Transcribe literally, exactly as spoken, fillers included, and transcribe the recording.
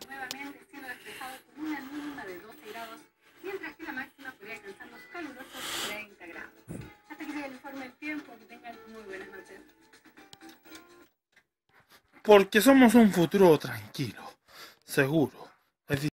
nuevamente cielo despejado con una mínima de doce grados, mientras que la máxima podría alcanzar los calurosos treinta grados. Hasta que llegue el informe del tiempo, que tengan muy buenas noches. Porque somos un futuro tranquilo, seguro.